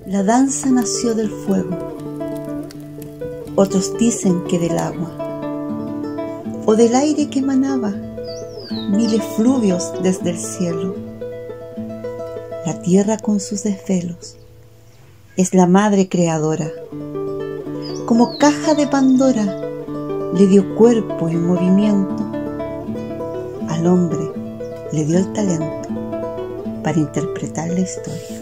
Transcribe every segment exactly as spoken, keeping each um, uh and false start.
La danza nació del fuego, otros dicen que del agua, o del aire que emanaba mil efluvios desde el cielo. La tierra con sus desvelos es la madre creadora. Como caja de Pandora le dio cuerpo y movimiento. Al hombre le dio el talento para interpretar la historia.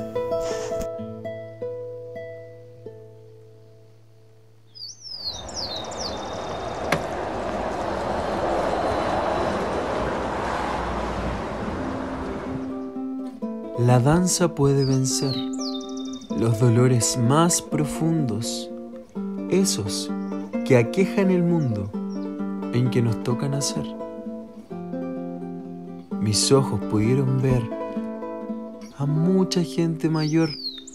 La danza puede vencer los dolores más profundos, esos que aquejan el mundo en que nos toca nacer. Mis ojos pudieron ver a mucha gente mayor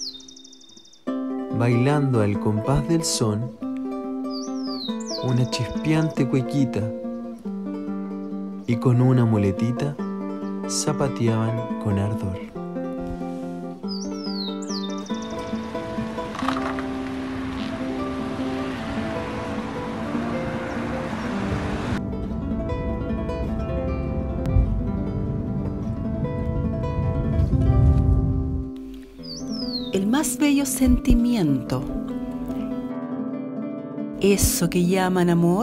bailando al compás del son una chispeante cuequita, y con una muletita zapateaban con ardor. El más bello sentimiento, eso que llaman amor,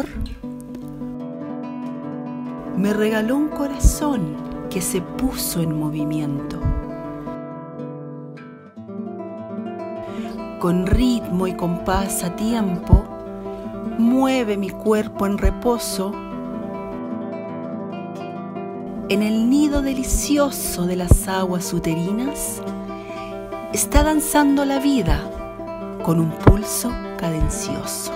me regaló un corazón que se puso en movimiento. Con ritmo y compás a tiempo, mueve mi cuerpo en reposo en el nido delicioso de las aguas uterinas. Está danzando la vida con un pulso cadencioso.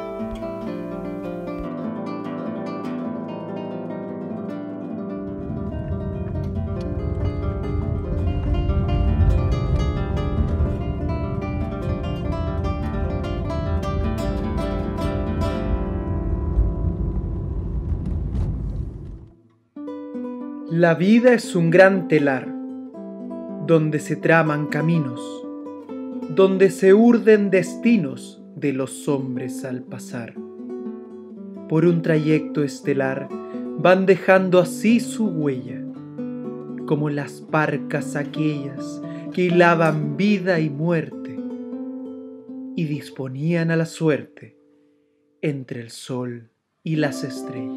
La vida es un gran telar, donde se traman caminos, donde se urden destinos de los hombres al pasar. Por un trayecto estelar van dejando así su huella, como las parcas aquellas que hilaban vida y muerte y disponían a la suerte entre el sol y las estrellas.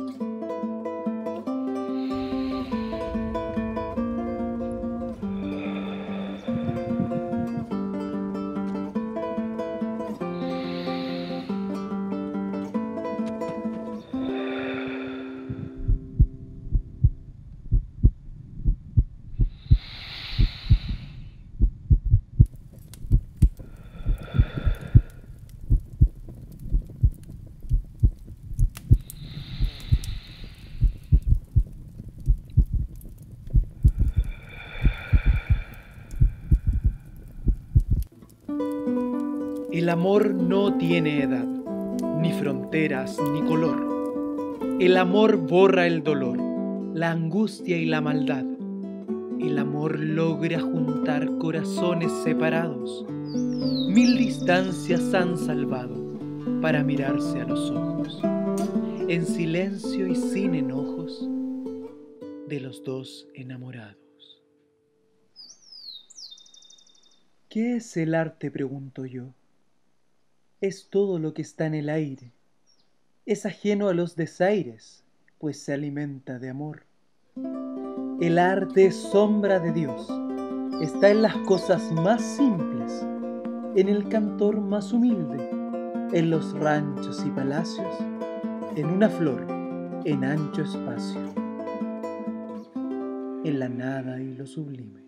El amor no tiene edad, ni fronteras, ni color. El amor borra el dolor, la angustia y la maldad. El amor logra juntar corazones separados. Mil distancias han salvado para mirarse a los ojos, en silencio y sin enojos, de los dos enamorados. ¿Qué es el arte?, pregunto yo. Es todo lo que está en el aire. Es ajeno a los desaires, pues se alimenta de amor. El arte es sombra de Dios. Está en las cosas más simples, en el cantor más humilde, en los ranchos y palacios, en una flor, en ancho espacio, en la nada y lo sublime.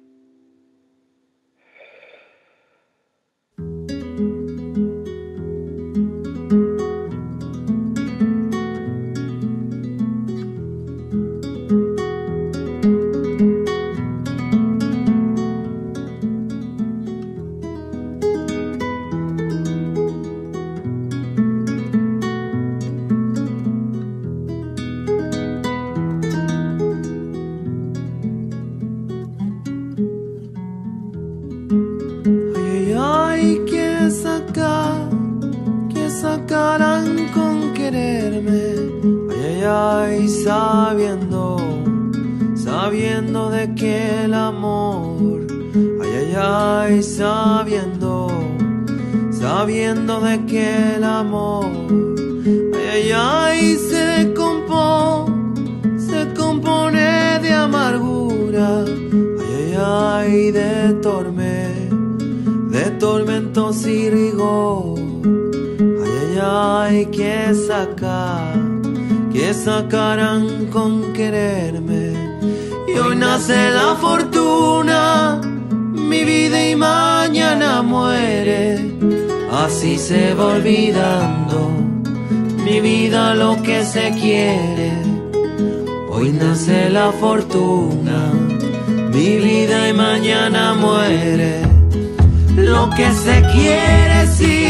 sabiendo, sabiendo de que el amor, ay, ay, ay, sabiendo, sabiendo de que el amor, ay, ay, ay, se compone, se compone de amargura, ay, ay, ay, de tormento, de tormentos y rigor, ay, ay, ay, que sacar, que sacarán con quererme. Y hoy nace la fortuna, mi vida y mañana muere. Así se va olvidando mi vida lo que se quiere. Hoy nace la fortuna, mi vida y mañana muere. Lo que se quiere sí